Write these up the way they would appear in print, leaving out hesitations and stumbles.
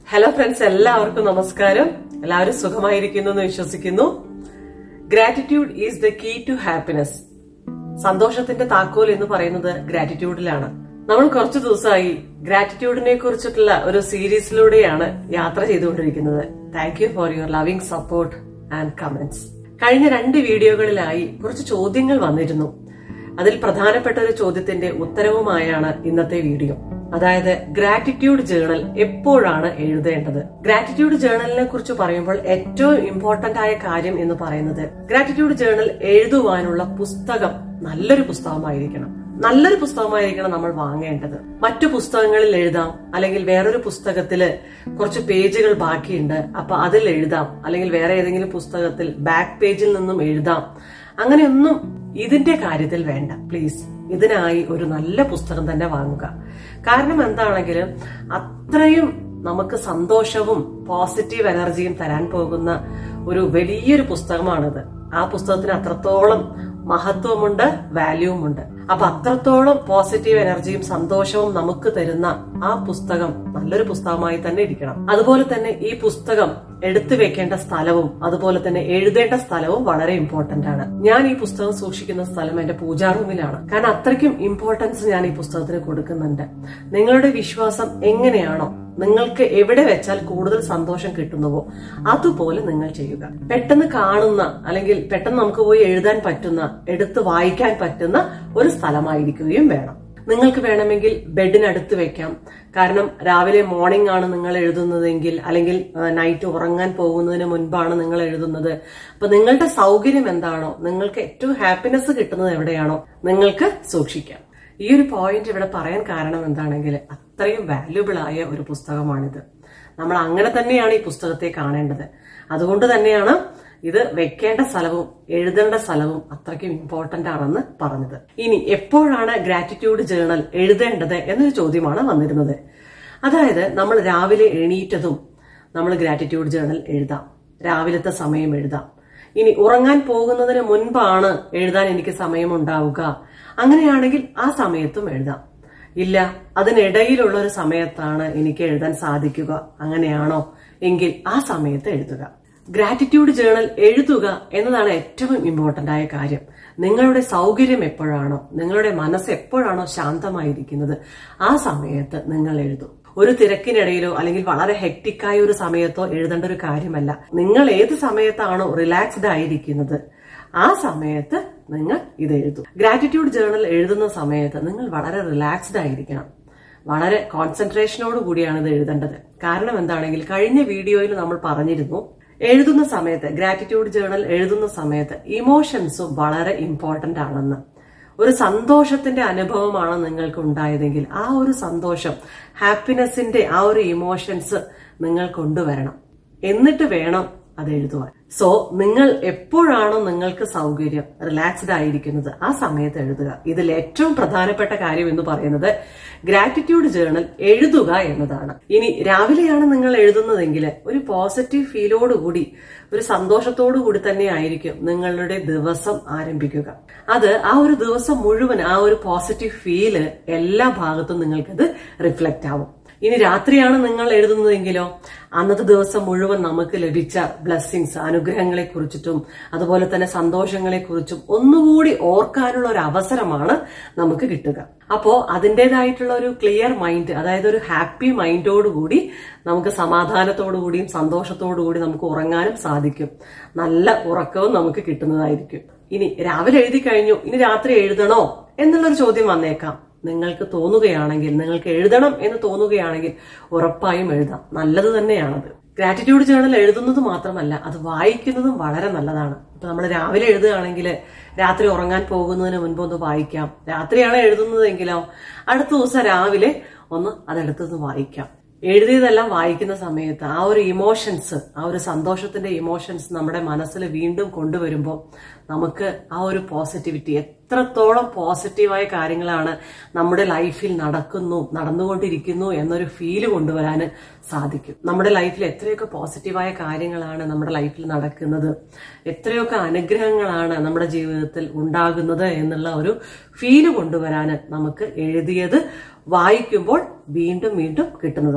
Hello friends, എല്ലാവർക്കും നമസ്കാരം. എല്ലാവരും സുഖമായിരിക്കുന്നു എന്ന് വിശ്വസിക്കുന്നു. Gratitude is the key to happiness. സന്തോഷത്തിന്റെ താക്കോൽ എന്ന് പറയുന്നത് ഗ്രാറ്റിറ്റ്യൂഡിലാണ്. നമ്മൾ കുറച്ചു ദിവസമായി ഗ്രാറ്റിറ്റ്യൂഡിനെ കുറിച്ചിട്ടുള്ള ഒരു സീരീസിലൂടെയാണ് യാത്ര ചെയ്തുകൊണ്ടിരിക്കുന്നത്. Thank you for your loving support and comments. കഴിഞ്ഞ 2 വീഡിയോകളിലായി കുറച്ച് ചോദ്യങ്ങൾ വന്നിരുന്നു. അതിൽ പ്രധാനപ്പെട്ട ഒരു ചോദ്യത്തിന്റെ ഉത്തരവുമായാണ് ഇന്നത്തെ വീഡിയോ. അതായത് ഗ്രാറ്റിറ്റ്യൂഡ് ജേണൽ എപ്പോഴാണ് എഴുതേണ്ടത്? ഗ്രാറ്റിറ്റ്യൂഡ് ജേണലിനെ കുറിച്ച് പറയുമ്പോൾ ഏറ്റവും ഇമ്പോർട്ടന്റ് ആയ കാര്യം എന്ന് പറയുന്നത് ഗ്രാറ്റിറ്റ്യൂഡ് ജേണൽ എഴുതുവാനുള്ള പുസ്തകം നല്ലൊരു പുസ്തകമായിരിക്കണം. നല്ലൊരു പുസ്തകമായിരിക്കണം നമ്മൾ വാങ്ങേണ്ടത്. മറ്റു പുസ്തകങ്ങളിൽ എഴുതാം, അല്ലെങ്കിൽ വേറൊരു പുസ്തകത്തില് കുറച്ച് പേജുകൾ ബാക്കിയുണ്ട്, അപ്പൊ അതിൽ എഴുതാം, അല്ലെങ്കിൽ വേറെ ഏതെങ്കിലും പുസ്തകത്തിൽ ബാക്ക് പേജിൽ നിന്നും എഴുതാം. അങ്ങനെയൊന്നും ഇതിന്റെ കാര്യത്തിൽ വേണ്ട. പ്ലീസ്, ഇതിനായി ഒരു നല്ല പുസ്തകം തന്നെ വാങ്ങുക. കാരണം എന്താണെങ്കിലും അത്രയും നമുക്ക് സന്തോഷവും പോസിറ്റീവ് എനർജിയും തരാൻ പോകുന്ന ഒരു വലിയൊരു പുസ്തകമാണിത്. ആ പുസ്തകത്തിന് അത്രത്തോളം മഹത്വമുണ്ട്, വാല്യൂമുണ്ട്. അപ്പൊ അത്രത്തോളം പോസിറ്റീവ് എനർജിയും സന്തോഷവും നമുക്ക് തരുന്ന ആ പുസ്തകം നല്ലൊരു പുസ്തകമായി തന്നെ ഇരിക്കണം. അതുപോലെ തന്നെ ഈ പുസ്തകം എടുത്തു വെക്കേണ്ട സ്ഥലവും അതുപോലെ തന്നെ എഴുതേണ്ട സ്ഥലവും വളരെ ഇമ്പോർട്ടന്റ് ആണ്. ഞാൻ ഈ പുസ്തകം സൂക്ഷിക്കുന്ന സ്ഥലം എന്റെ പൂജാ റൂമിലാണ്. കാരണം അത്രയ്ക്കും ഇമ്പോർട്ടൻസ് ഞാൻ ഈ പുസ്തകത്തിന് കൊടുക്കുന്നുണ്ട്. നിങ്ങളുടെ വിശ്വാസം എങ്ങനെയാണോ, നിങ്ങൾക്ക് എവിടെ വെച്ചാൽ കൂടുതൽ സന്തോഷം കിട്ടുന്നുവോ അതുപോലെ നിങ്ങൾ ചെയ്യുക. പെട്ടെന്ന് കാണുന്ന, അല്ലെങ്കിൽ പെട്ടെന്ന് നമുക്ക് പോയി എഴുതാൻ പറ്റുന്ന, എടുത്ത് വായിക്കാൻ പറ്റുന്ന ഒരു സ്ഥലമായിരിക്കുകയും വേണം. നിങ്ങൾക്ക് വേണമെങ്കിൽ ബെഡിനടുത്ത് വെക്കാം. കാരണം രാവിലെ മോർണിംഗ് ആണ് നിങ്ങൾ എഴുതുന്നതെങ്കിൽ, അല്ലെങ്കിൽ നൈറ്റ് ഉറങ്ങാൻ പോകുന്നതിന് മുൻപാണ് നിങ്ങൾ എഴുതുന്നത്. അപ്പൊ നിങ്ങളുടെ സൗകര്യം എന്താണോ, നിങ്ങൾക്ക് ഏറ്റവും ഹാപ്പിനെസ് കിട്ടുന്നത് എവിടെയാണോ, നിങ്ങൾക്ക് സൂക്ഷിക്കാം. ഈ ഒരു പോയിന്റ് ഇവിടെ പറയാൻ കാരണം എന്താണെങ്കിൽ അത്രയും വാല്യുബിൾ ആയ ഒരു പുസ്തകമാണിത്. നമ്മൾ അങ്ങനെ തന്നെയാണ് ഈ പുസ്തകത്തെ കാണേണ്ടത്. അതുകൊണ്ട് തന്നെയാണ് ഇത് വെക്കേണ്ട സ്ഥലവും എഴുതേണ്ട സ്ഥലവും അത്രയ്ക്കും ഇമ്പോർട്ടന്റ് ആണെന്ന് പറഞ്ഞത്. ഇനി എപ്പോഴാണ് ഗ്രാറ്റിറ്റ്യൂഡ് ജേണൽ എഴുതേണ്ടത് എന്നൊരു ചോദ്യമാണ് വന്നിരുന്നത്. അതായത് നമ്മൾ രാവിലെ എണീറ്റതും നമ്മൾ ഗ്രാറ്റിറ്റ്യൂഡ് ജേണൽ എഴുതാം. രാവിലത്തെ സമയം എഴുതാം. ഇനി ഉറങ്ങാൻ പോകുന്നതിന് മുൻപാണ് എഴുതാൻ എനിക്ക് സമയമുണ്ടാവുക, അങ്ങനെയാണെങ്കിൽ ആ സമയത്തും എഴുതാം. ഇല്ല, അതിനിടയിലുള്ള ഒരു സമയത്താണ് എനിക്ക് എഴുതാൻ സാധിക്കുക, അങ്ങനെയാണോ എങ്കിൽ ആ സമയത്ത് എഴുതുക. ഗ്രാറ്റിറ്റ്യൂഡ് ജേണൽ എഴുതുക എന്നതാണ് ഏറ്റവും ഇമ്പോർട്ടന്റ് ആയ കാര്യം. നിങ്ങളുടെ സൗകര്യം എപ്പോഴാണോ, നിങ്ങളുടെ മനസ്സ് എപ്പോഴാണോ ശാന്തമായിരിക്കുന്നത് ആ സമയത്ത് നിങ്ങൾ എഴുതും. ഒരു തിരക്കിനിടയിലോ അല്ലെങ്കിൽ വളരെ ഹെക്ടിക്കായ ഒരു സമയത്തോ എഴുതേണ്ട ഒരു കാര്യമല്ല. നിങ്ങൾ ഏത് സമയത്താണോ റിലാക്സ്ഡ് ആയിരിക്കുന്നത് ആ സമയത്ത് നിങ്ങൾ ഇത് എഴുതും. ഗ്രാറ്റിറ്റ്യൂഡ് ജേണൽ എഴുതുന്ന സമയത്ത് നിങ്ങൾ വളരെ റിലാക്സ്ഡ് ആയിരിക്കണം. വളരെ കോൺസെൻട്രേഷനോട് കൂടിയാണ് ഇത് എഴുതേണ്ടത്. കാരണം എന്താണെങ്കിൽ കഴിഞ്ഞ വീഡിയോയിൽ നമ്മൾ പറഞ്ഞിരുന്നു, എഴുതുന്ന സമയത്ത്, ഗ്രാറ്റിറ്റ്യൂഡ് ജേണൽ എഴുതുന്ന സമയത്ത് ഇമോഷൻസും വളരെ ഇമ്പോർട്ടന്റ് ആണെന്ന്. ഒരു സന്തോഷത്തിന്റെ അനുഭവമാണ് നിങ്ങൾക്ക് ഉണ്ടായതെങ്കിൽ ആ ഒരു സന്തോഷം, ഹാപ്പിനെസിന്റെ ആ ഒരു ഇമോഷൻസ് നിങ്ങൾ കൊണ്ടുവരണം. എന്നിട്ട് വേണം അത് എഴുതുവാൻ. സോ നിങ്ങൾ എപ്പോഴാണോ നിങ്ങൾക്ക് സൗകര്യം, റിലാക്സ്ഡ് ആയിരിക്കുന്നത് ആ സമയത്ത് എഴുതുക. ഇതിൽ ഏറ്റവും പ്രധാനപ്പെട്ട കാര്യം എന്ന് പറയുന്നത് ഗ്രാറ്റിറ്റ്യൂഡ് ജേണൽ എഴുതുക എന്നതാണ്. ഇനി രാവിലെയാണ് നിങ്ങൾ എഴുതുന്നതെങ്കിൽ ഒരു പോസിറ്റീവ് ഫീലോടുകൂടി, ഒരു സന്തോഷത്തോടു കൂടി തന്നെ ആയിരിക്കും നിങ്ങളുടെ ദിവസം ആരംഭിക്കുക. അത് ആ ഒരു ദിവസം മുഴുവൻ ആ ഒരു പോസിറ്റീവ് ഫീല് എല്ലാ ഭാഗത്തും നിങ്ങൾക്കത് റിഫ്ലക്റ്റ് ആവും. ഇനി രാത്രിയാണ് നിങ്ങൾ എഴുതുന്നതെങ്കിലോ അന്നത്തെ ദിവസം മുഴുവൻ നമുക്ക് ലഭിച്ച ബ്ലെസ്സിങ്സ്, അനുഗ്രഹങ്ങളെ കുറിച്ചിട്ടും അതുപോലെ തന്നെ സന്തോഷങ്ങളെ കുറിച്ചും ഒന്നുകൂടി ഓർക്കാനുള്ള ഒരു അവസരമാണ് നമുക്ക് കിട്ടുക. അപ്പോ അതിൻ്റെതായിട്ടുള്ള ഒരു ക്ലിയർ മൈൻഡ്, അതായത് ഒരു ഹാപ്പി മൈൻഡോടുകൂടി നമുക്ക് സമാധാനത്തോടുകൂടിയും സന്തോഷത്തോടുകൂടി നമുക്ക് ഉറങ്ങാനും സാധിക്കും. നല്ല ഉറക്കവും നമുക്ക് കിട്ടുന്നതായിരിക്കും. ഇനി രാവിലെ എഴുതി കഴിഞ്ഞു, ഇനി രാത്രി എഴുതണോ എന്നുള്ളൊരു ചോദ്യം വന്നേക്കാം. നിങ്ങൾക്ക് തോന്നുകയാണെങ്കിൽ, നിങ്ങൾക്ക് എഴുതണം എന്ന് തോന്നുകയാണെങ്കിൽ ഉറപ്പായും എഴുതാം. നല്ലത് തന്നെയാണത്. ഗ്രാറ്റിറ്റ്യൂഡ് ജേണൽ എഴുതുന്നത് മാത്രമല്ല, അത് വായിക്കുന്നതും വളരെ നല്ലതാണ്. ഇപ്പൊ നമ്മൾ രാവിലെ എഴുതുകയാണെങ്കിൽ രാത്രി ഉറങ്ങാൻ പോകുന്നതിന് മുൻപ് ഒന്ന് വായിക്കാം. രാത്രിയാണ് എഴുതുന്നതെങ്കിലോ അടുത്ത ദിവസം രാവിലെ ഒന്ന് അതെടുത്തൊന്ന് വായിക്കാം. എഴുതിയതെല്ലാം വായിക്കുന്ന സമയത്ത് ആ ഒരു ഇമോഷൻസ്, ആ ഒരു സന്തോഷത്തിന്റെ ഇമോഷൻസ് നമ്മുടെ മനസ്സിൽ വീണ്ടും കൊണ്ടുവരുമ്പോൾ നമുക്ക് ആ ഒരു പോസിറ്റിവിറ്റി, എത്രത്തോളം പോസിറ്റീവായ കാര്യങ്ങളാണ് നമ്മുടെ ലൈഫിൽ നടന്നുകൊണ്ടിരിക്കുന്നു എന്നൊരു ഫീല് കൊണ്ടുവരാൻ സാധിക്കും. നമ്മുടെ ലൈഫിൽ എത്രയൊക്കെ പോസിറ്റീവായ കാര്യങ്ങളാണ് നമ്മുടെ ലൈഫിൽ നടക്കുന്നത്, എത്രയൊക്കെ അനുഗ്രഹങ്ങളാണ് നമ്മുടെ ജീവിതത്തിൽ ഉണ്ടാകുന്നത് എന്നുള്ള ഒരു ഫീല് കൊണ്ടുവരാൻ നമുക്ക് എഴുതിയത് വായിക്കുമ്പോൾ വീണ്ടും വീണ്ടും കിട്ടുന്നതാണ്.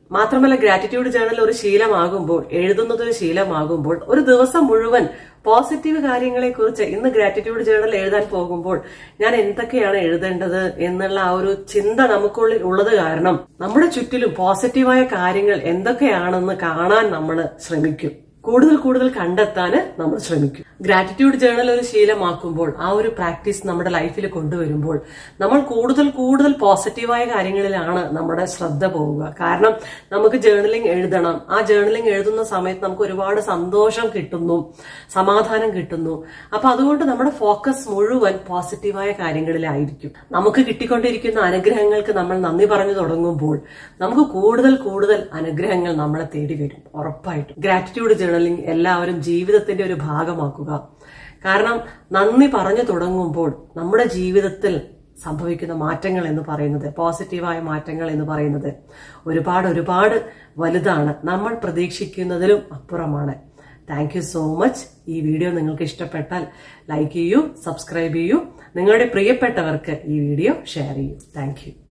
മാത്രമല്ല ഗ്രാറ്റിറ്റ്യൂഡ് ജേണൽ ഒരു ശീലമാകുമ്പോൾ, എഴുതുന്നത് ഒരു ശീലമാകുമ്പോൾ, ഒരു ദിവസം മുഴുവൻ പോസിറ്റീവ് കാര്യങ്ങളെ കുറിച്ച് ഇന്ന് ഗ്രാറ്റിറ്റ്യൂഡ് ജേണൽ എഴുതാൻ പോകുമ്പോൾ ഞാൻ എന്തൊക്കെയാണ് എഴുതേണ്ടത് എന്നുള്ള ആ ഒരു ചിന്ത നമുക്കുള്ളിൽ ഉള്ളത് കാരണം നമ്മുടെ ചുറ്റിലും പോസിറ്റീവായ കാര്യങ്ങൾ എന്തൊക്കെയാണെന്ന് കാണാൻ നമ്മൾ ശ്രമിക്കും, കൂടുതൽ കണ്ടെത്താൻ നമ്മൾ ശ്രമിക്കും. ഗ്രാറ്റിറ്റ്യൂഡ് ജേണൽ ഒരു ശീലമാക്കുമ്പോൾ, ആ ഒരു പ്രാക്ടീസ് നമ്മുടെ ലൈഫിൽ കൊണ്ടുവരുമ്പോൾ നമ്മൾ കൂടുതൽ പോസിറ്റീവായ കാര്യങ്ങളിലാണ് നമ്മുടെ ശ്രദ്ധ പോവുക. കാരണം നമുക്ക് ജേണലിംഗ് എഴുതണം. ആ ജേണലിംഗ് എഴുതുന്ന സമയത്ത് നമുക്ക് ഒരുപാട് സന്തോഷം കിട്ടുന്നു, സമാധാനം കിട്ടുന്നു. അപ്പൊ അതുകൊണ്ട് നമ്മുടെ ഫോക്കസ് മുഴുവൻ പോസിറ്റീവായ കാര്യങ്ങളിലായിരിക്കും. നമുക്ക് കിട്ടിക്കൊണ്ടിരിക്കുന്ന അനുഗ്രഹങ്ങൾക്ക് നമ്മൾ നന്ദി പറഞ്ഞു തുടങ്ങുമ്പോൾ നമുക്ക് കൂടുതൽ അനുഗ്രഹങ്ങൾ നമ്മളെ തേടി വരും, ഉറപ്പായിട്ടും. ഗ്രാറ്റിറ്റ്യൂഡ് ജേണലിംഗ് എല്ലാവരും ജീവിതത്തിന്റെ ഒരു ഭാഗമാക്കുക. കാരണം നന്ദി പറഞ്ഞു തുടങ്ങുമ്പോൾ നമ്മുടെ ജീവിതത്തിൽ സംഭവിക്കുന്ന മാറ്റങ്ങൾ എന്ന് പറയുന്നത്, പോസിറ്റീവായ മാറ്റങ്ങൾ എന്ന് പറയുന്നത് ഒരുപാട് വലുതാണ്. നമ്മൾ പ്രതീക്ഷിക്കുന്നതിലും അപ്പുറമാണ്. Thank you so much. ഈ വീഡിയോ നിങ്ങൾക്ക് ഇഷ്ടപ്പെട്ടാൽ ലൈക്ക് ചെയ്യൂ, സബ്സ്ക്രൈബ് ചെയ്യൂ, നിങ്ങളുടെ പ്രിയപ്പെട്ടവർക്ക് ഈ വീഡിയോ ഷെയർ ചെയ്യൂ. Thank U.